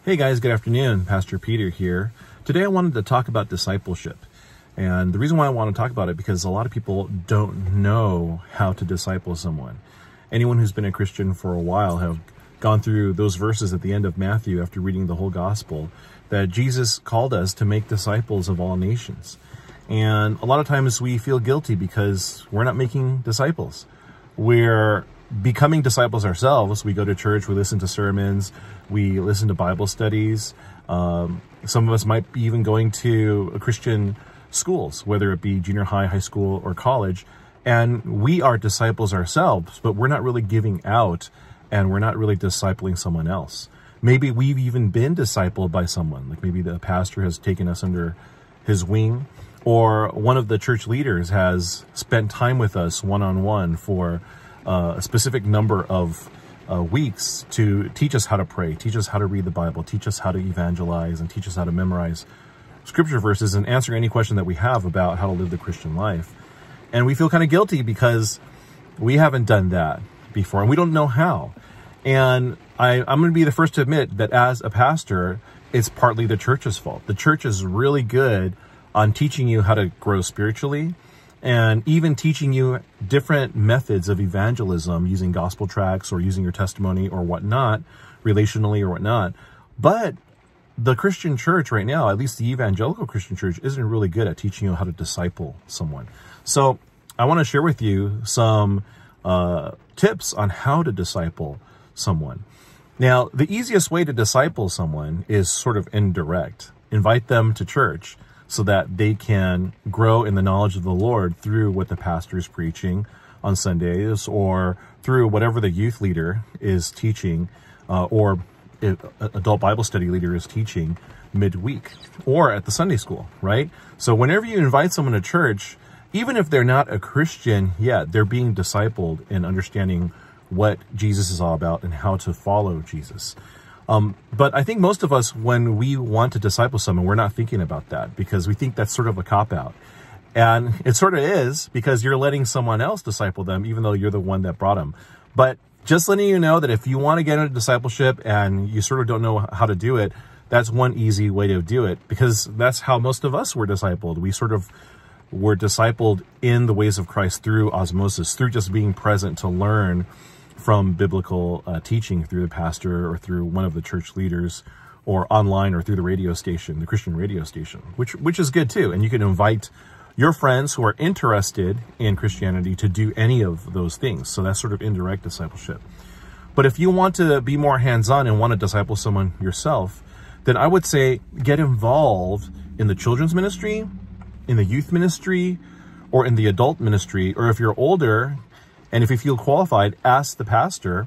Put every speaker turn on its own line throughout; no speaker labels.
Hey guys, good afternoon. Pastor Peter here. Today I wanted to talk about discipleship. And the reason why I want to talk about it because a lot of people don't know how to disciple someone. Anyone who's been a Christian for a while have gone through those verses at the end of Matthew after reading the whole gospel that Jesus called us to make disciples of all nations. And a lot of times we feel guilty because we're not making disciples. We're becoming disciples ourselves. We go to church, we listen to sermons, we listen to Bible studies. Some of us might be even going to Christian schools, whether it be junior high, high school, or college. And we are disciples ourselves, but we're not really giving out and we're not really discipling someone else. Maybe we've even been discipled by someone, like maybe the pastor has taken us under his wing, or one of the church leaders has spent time with us one-on-one for a specific number of weeks to teach us how to pray, teach us how to read the Bible, teach us how to evangelize, and teach us how to memorize scripture verses and answer any question that we have about how to live the Christian life. And we feel kind of guilty because we haven't done that before and we don't know how. And I'm going to be the first to admit that as a pastor, it's partly the church's fault. The church is really good on teaching you how to grow spiritually, and even teaching you different methods of evangelism using gospel tracts or using your testimony or whatnot, relationally or whatnot. But the Christian church right now, at least the evangelical Christian church, isn't really good at teaching you how to disciple someone. So I want to share with you some tips on how to disciple someone. Now, the easiest way to disciple someone is sort of indirect. Invite them to church so that they can grow in the knowledge of the Lord through what the pastor is preaching on Sundays, or through whatever the youth leader is teaching, or adult Bible study leader is teaching midweek, or at the Sunday school, right? So whenever you invite someone to church, even if they're not a Christian yet, they're being discipled in understanding what Jesus is all about and how to follow Jesus. But I think most of us, when we want to disciple someone, we're not thinking about that because we think that's sort of a cop-out. And it sort of is, because you're letting someone else disciple them, even though you're the one that brought them. But just letting you know that if you want to get into discipleship and you sort of don't know how to do it, that's one easy way to do it, because that's how most of us were discipled. We sort of were discipled in the ways of Christ through osmosis, through just being present to learn from biblical teaching through the pastor or through one of the church leaders, or online or through the radio station, the Christian radio station, which is good too. And you can invite your friends who are interested in Christianity to do any of those things. So that's sort of indirect discipleship. But if you want to be more hands-on and want to disciple someone yourself, then I would say get involved in the children's ministry, in the youth ministry, or in the adult ministry. Or if you're older, and if you feel qualified, ask the pastor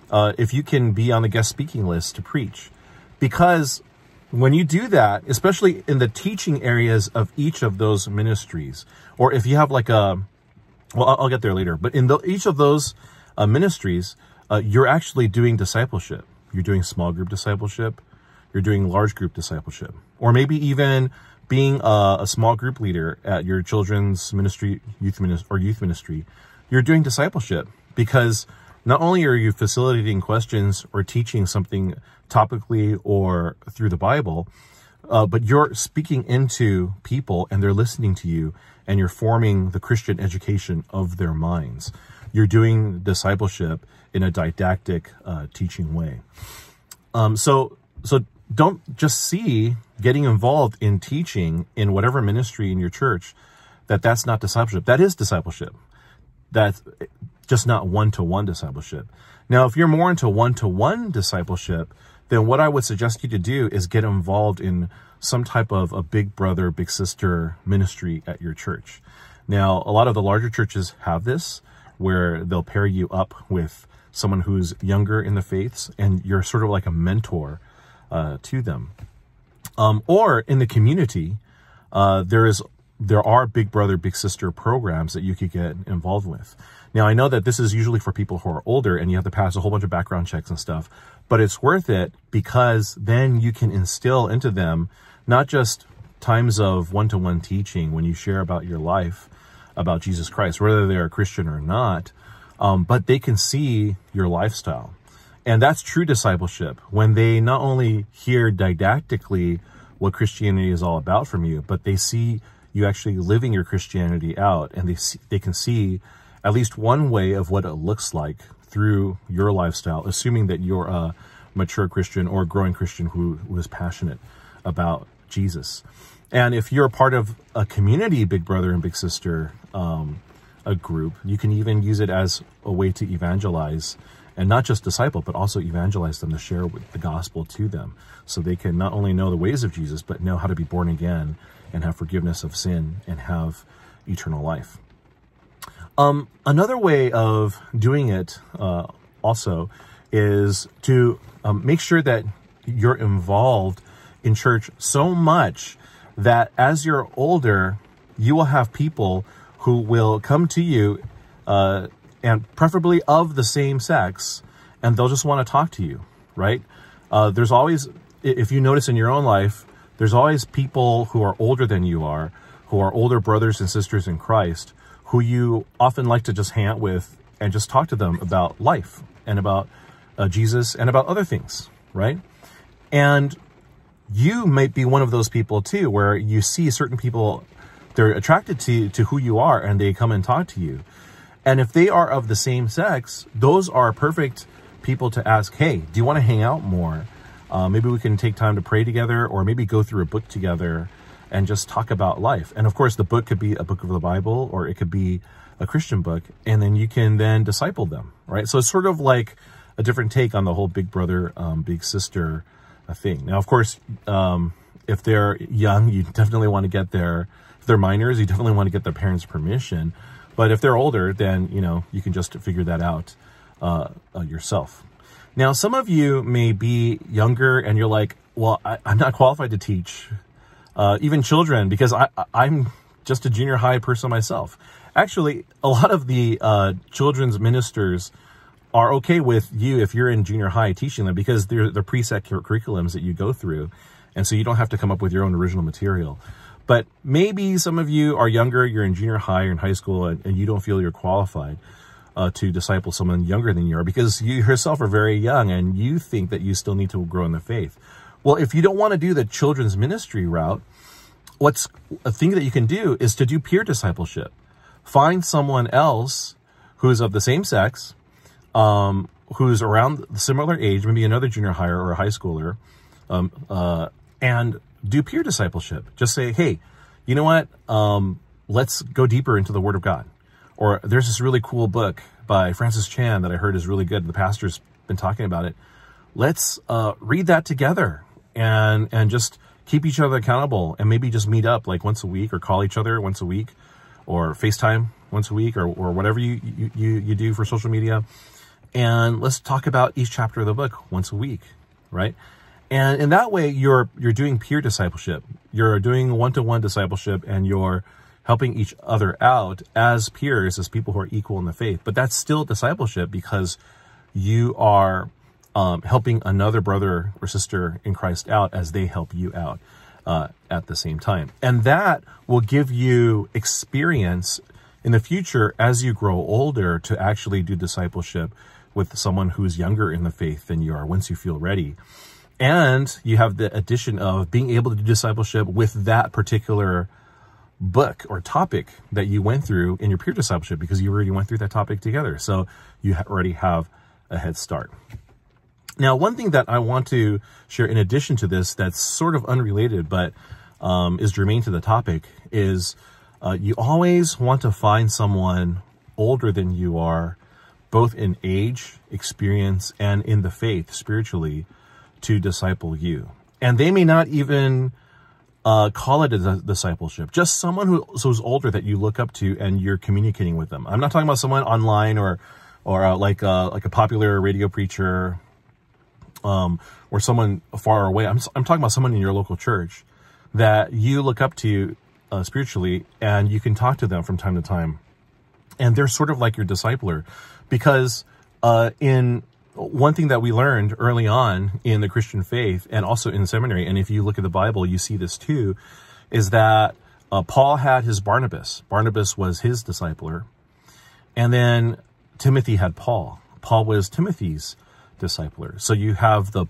if you can be on the guest speaking list to preach. Because when you do that, especially in the teaching areas of each of those ministries, or if you have like well, I'll get there later, but in each of those ministries, you're actually doing discipleship. You're doing small group discipleship. You're doing large group discipleship. Or maybe even being a small group leader at your children's ministry, youth ministry. You're doing discipleship, because not only are you facilitating questions or teaching something topically or through the Bible, but you're speaking into people and they're listening to you, and you're forming the Christian education of their minds. You're doing discipleship in a didactic teaching way. So don't just see getting involved in teaching in whatever ministry in your church that's not discipleship. That is discipleship. That's just not one-to-one discipleship. Now, if you're more into one-to-one discipleship, then what I would suggest you to do is get involved in some type of a big brother, big sister ministry at your church. Now, a lot of the larger churches have this, where they'll pair you up with someone who's younger in the faiths, and you're sort of like a mentor to them. Or in the community, there are big brother, big sister programs that you could get involved with. Now, I know that this is usually for people who are older and you have to pass a whole bunch of background checks and stuff, but it's worth it, because then you can instill into them not just times of one-to-one teaching when you share about your life, about Jesus Christ, whether they're a Christian or not, but they can see your lifestyle. And that's true discipleship, when they not only hear didactically what Christianity is all about from you, but they see you actually living your Christianity out, and they can see at least one way of what it looks like through your lifestyle, assuming that you're a mature Christian or a growing Christian who is passionate about Jesus. And if you're a part of a community, big brother and big sister, a group, you can even use it as a way to evangelize, and not just disciple, but also evangelize them, to share the gospel to them, so they can not only know the ways of Jesus, but know how to be born again and have forgiveness of sin and have eternal life. Another way of doing it also is to make sure that you're involved in church so much that as you're older, you will have people who will come to you, and preferably of the same sex, and they'll just want to talk to you, right? There's always, if you notice in your own life, there's always people who are older than you are, who are older brothers and sisters in Christ, who you often like to just hang out with and just talk to them about life and about Jesus and about other things, right? And you might be one of those people too, where you see certain people, they're attracted to who you are, and they come and talk to you. And if they are of the same sex, those are perfect people to ask, hey, do you want to hang out more? Maybe we can take time to pray together, or maybe go through a book together and just talk about life. And of course, the book could be a book of the Bible, or it could be a Christian book, and then you can then disciple them, right? So it's sort of like a different take on the whole big brother, big sister thing. Now, of course, if they're young, you definitely want to get their, if they're minors, you definitely want to get their parents' permission. But if they're older, then, you know, you can just figure that out yourself. Now, some of you may be younger and you're like, well, I'm not qualified to teach even children, because I'm just a junior high person myself. Actually, a lot of the children's ministers are okay with you if you're in junior high teaching them, because they're preset curriculums that you go through. And so you don't have to come up with your own original material. But maybe some of you are younger, you're in junior high or in high school, and you don't feel you're qualified to disciple someone younger than you are, because you yourself are very young and you think that you still need to grow in the faith. Well, if you don't want to do the children's ministry route, what's a thing that you can do is to do peer discipleship. Find someone else who's of the same sex, who's around the similar age, maybe another junior higher or a high schooler, and do peer discipleship. Just say, hey, you know what? Let's go deeper into the Word of God. Or there's this really cool book by Francis Chan that I heard is really good. The pastor's been talking about it. Let's read that together and just keep each other accountable, and maybe just meet up like once a week, or call each other once a week, or FaceTime once a week, or whatever you do for social media. And let's talk about each chapter of the book once a week, right? And in that way, you're doing peer discipleship. You're doing one-to-one discipleship, and you're helping each other out as peers, as people who are equal in the faith. But that's still discipleship, because you are helping another brother or sister in Christ out as they help you out at the same time. And that will give you experience in the future as you grow older to actually do discipleship with someone who's younger in the faith than you are, once you feel ready. And you have the addition of being able to do discipleship with that particular book or topic that you went through in your peer discipleship, because you already went through that topic together. So you already have a head start. Now, one thing that I want to share in addition to this that's sort of unrelated, but is germane to the topic, is you always want to find someone older than you are, both in age, experience, and in the faith spiritually, to disciple you. And they may not even call it a discipleship, just someone who's older that you look up to and you're communicating with them. I'm not talking about someone online or like a popular radio preacher, or someone far away. I'm talking about someone in your local church that you look up to spiritually, and you can talk to them from time to time. And they're sort of like your discipler, because in one thing that we learned early on in the Christian faith, and also in seminary, and if you look at the Bible, you see this too, is that Paul had his Barnabas. Barnabas was his discipler. And then Timothy had Paul. Paul was Timothy's discipler. So you have the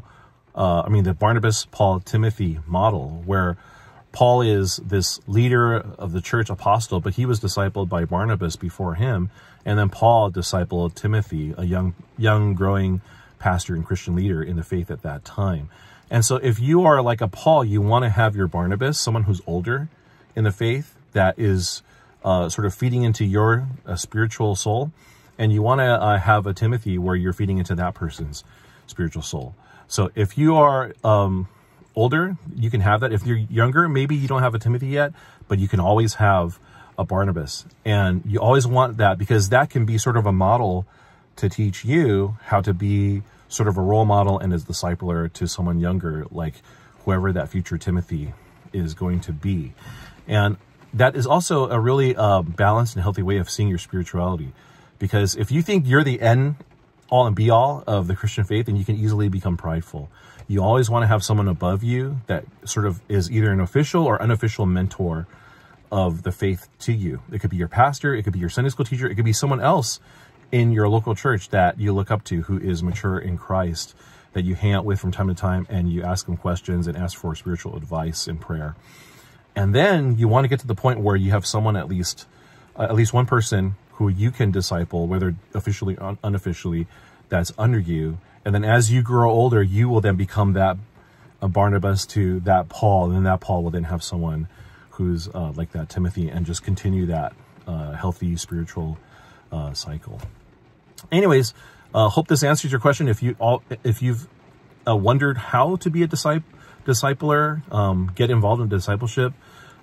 Barnabas, Paul, Timothy model, where Paul is this leader of the church, apostle, but he was discipled by Barnabas before him. And then Paul discipled Timothy, a young growing pastor and Christian leader in the faith at that time. And so if you are like a Paul, you want to have your Barnabas, someone who's older in the faith, that is sort of feeding into your spiritual soul. And you want to have a Timothy where you're feeding into that person's spiritual soul. So if you are older, you can have that. If you're younger, maybe you don't have a Timothy yet, but you can always have a Barnabas. And you always want that, because that can be sort of a model to teach you how to be sort of a role model and as discipler to someone younger, like whoever that future Timothy is going to be. And that is also a really balanced and healthy way of seeing your spirituality. Because if you think you're the end all and be all of the Christian faith, then you can easily become prideful. You always want to have someone above you that sort of is either an official or unofficial mentor of the faith to you. It could be your pastor, it could be your Sunday school teacher, it could be someone else in your local church that you look up to who is mature in Christ, that you hang out with from time to time, and you ask them questions and ask for spiritual advice and prayer. And then you want to get to the point where you have someone, at least one person who you can disciple, whether officially or unofficially, that's under you. And then as you grow older, you will then become that Barnabas to that Paul, and then that Paul will then have someone who's like that Timothy, and just continue that healthy spiritual cycle. Anyways, hope this answers your question. If you've wondered how to be a discipler, get involved in discipleship,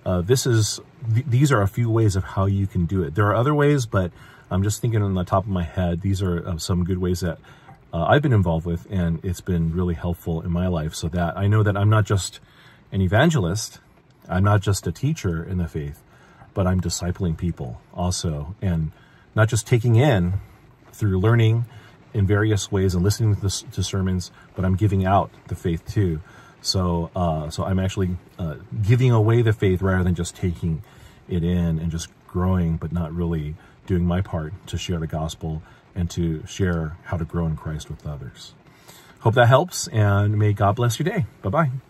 these are a few ways of how you can do it. There are other ways, but I'm just thinking on the top of my head, these are some good ways that I've been involved with, and it's been really helpful in my life, so that I know that I'm not just an evangelist, I'm not just a teacher in the faith, but I'm discipling people also, and not just taking in through learning in various ways and listening to sermons, but I'm giving out the faith too. So I'm actually giving away the faith rather than just taking it in and just growing, but not really doing my part to share the gospel and to share how to grow in Christ with others. Hope that helps, and may God bless your day. Bye-bye.